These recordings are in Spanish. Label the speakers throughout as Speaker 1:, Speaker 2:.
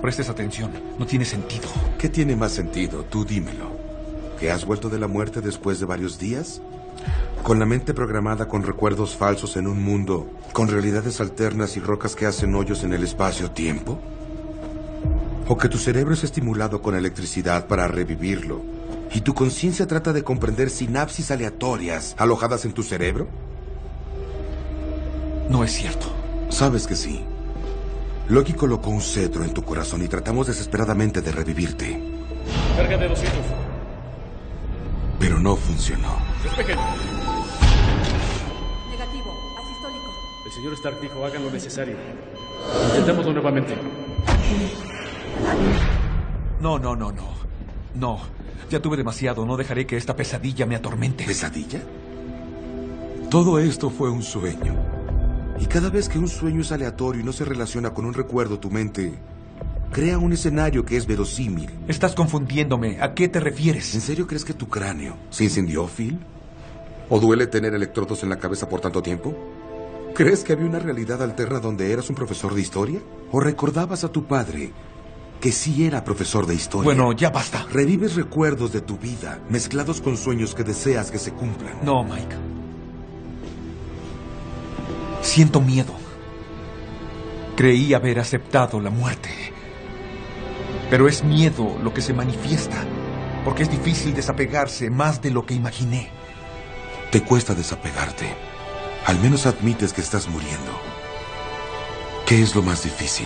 Speaker 1: prestes atención. No tiene sentido.
Speaker 2: ¿Qué tiene más sentido? Tú dímelo. ¿Que has vuelto de la muerte después de varios días? ¿Con la mente programada con recuerdos falsos en un mundo con realidades alternas y rocas que hacen hoyos en el espacio-tiempo? ¿O que tu cerebro es estimulado con electricidad para revivirlo y tu conciencia trata de comprender sinapsis aleatorias alojadas en tu cerebro?
Speaker 1: No es cierto.
Speaker 2: Sabes que sí. Loki colocó un cetro en tu corazón y tratamos desesperadamente de revivirte.
Speaker 3: Carga de 200.
Speaker 2: Pero no funcionó.
Speaker 3: Despejen.
Speaker 4: Negativo, asistólico.
Speaker 3: El señor Stark dijo, hagan lo necesario. Intentémoslo nuevamente.
Speaker 1: No. No. Ya tuve demasiado. No dejaré que esta pesadilla me atormente.
Speaker 2: ¿Pesadilla? Todo esto fue un sueño. Y cada vez que un sueño es aleatorio y no se relaciona con un recuerdo, tu mente crea un escenario que es verosímil.
Speaker 1: Estás confundiéndome. ¿A qué te refieres?
Speaker 2: ¿En serio crees que tu cráneo se incendió, Phil? ¿O duele tener electrodos en la cabeza por tanto tiempo? ¿Crees que había una realidad alterna donde eras un profesor de historia? ¿O recordabas a tu padre que sí era profesor de historia?
Speaker 1: Bueno, ya basta.
Speaker 2: Revives recuerdos de tu vida mezclados con sueños que deseas que se cumplan.
Speaker 1: No, Mike. Siento miedo. Creí haber aceptado la muerte. Pero es miedo lo que se manifiesta, porque es difícil desapegarse más de lo que imaginé.
Speaker 2: Te cuesta desapegarte. Al menos admites que estás muriendo. ¿Qué es lo más difícil?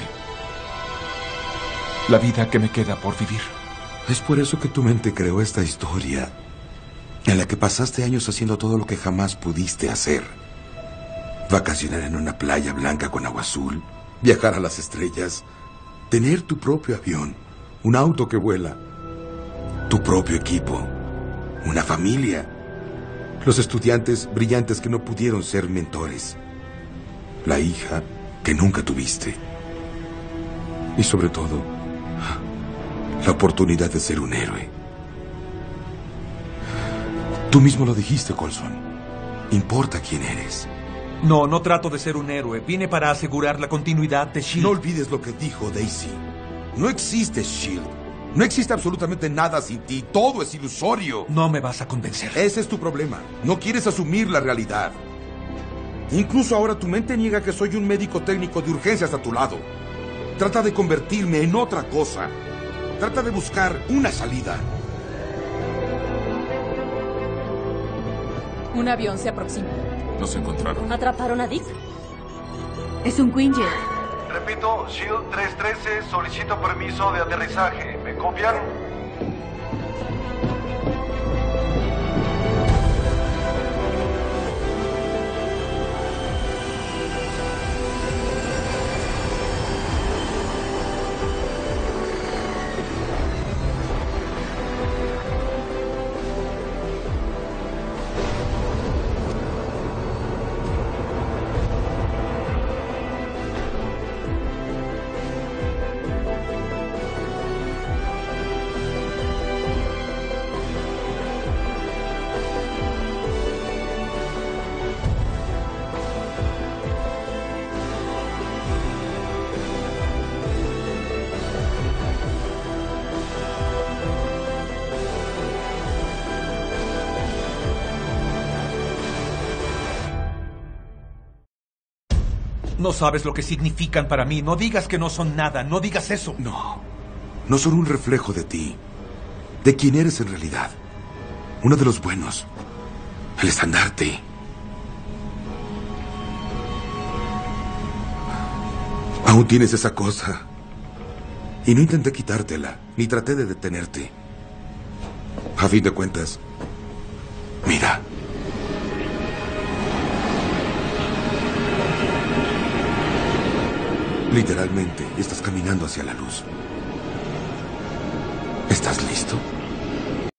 Speaker 1: La vida que me queda por vivir.
Speaker 2: Es por eso que tu mente creó esta historia, en la que pasaste años haciendo todo lo que jamás pudiste hacer. Vacacionar en una playa blanca con agua azul, viajar a las estrellas, tener tu propio avión, un auto que vuela, tu propio equipo, una familia, los estudiantes brillantes que no pudieron ser mentores, la hija que nunca tuviste y sobre todo, la oportunidad de ser un héroe. Tú mismo lo dijiste, Coulson. Importa quién eres.
Speaker 1: No trato de ser un héroe. Vine para asegurar la continuidad de S.H.I.E.L.D.
Speaker 2: No olvides lo que dijo Daisy. No existe S.H.I.E.L.D. No existe absolutamente nada sin ti. Todo es ilusorio.
Speaker 1: No me vas a convencer.
Speaker 2: Ese es tu problema. No quieres asumir la realidad. Incluso ahora tu mente niega que soy un médico técnico de urgencias a tu lado. Trata de convertirme en otra cosa. Trata de buscar una salida.
Speaker 4: Un avión se aproxima.
Speaker 5: Nos encontraron.
Speaker 4: ¿Atraparon a Dick?
Speaker 6: Es un Quinjet.
Speaker 7: Repito, SHIELD 313, solicito permiso de aterrizaje. ¿Me copian?
Speaker 1: No sabes lo que significan para mí. No digas que no son nada. No digas eso.
Speaker 2: No son un reflejo de ti. De quién eres en realidad. Uno de los buenos. El estandarte. Aún tienes esa cosa. Y no intenté quitártela, ni traté de detenerte. A fin de cuentas, mira. Literalmente, estás caminando hacia la luz. ¿Estás listo?